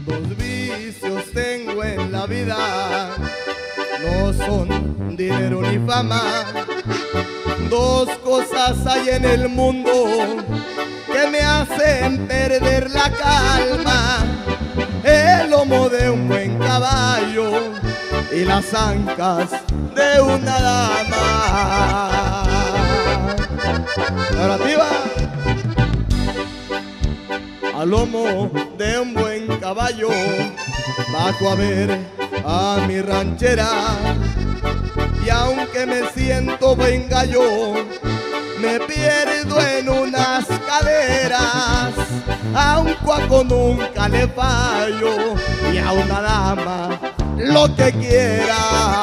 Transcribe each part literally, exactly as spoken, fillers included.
Dos vicios tengo en la vida, no son dinero ni fama. Dos cosas hay en el mundo que me hacen perder la calma: el lomo de un buen caballo y las ancas de una dama. Narrativa. Al lomo de un buen caballo bajo a ver a mi ranchera, y aunque me siento buen gallo, me pierdo en unas caderas. A un cuaco nunca le fallo, y a una dama lo que quiera.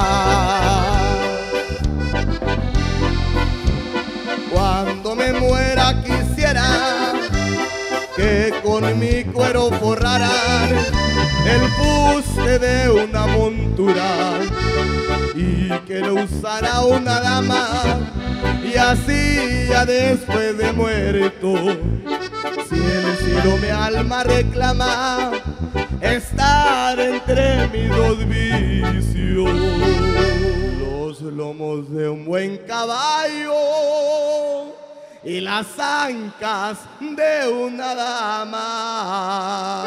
Cuando me muera quisiera que con mi cuero forraran el fuste de una montura, y que lo usara una dama, y así ya después de muerto, si el cielo mi alma reclama, estar entre mis dos vicios: los lomos de un buen caballo y las ancas de una dama.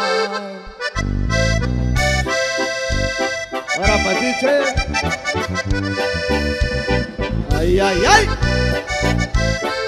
Ahora, Pachiche. Ay, ay, ay.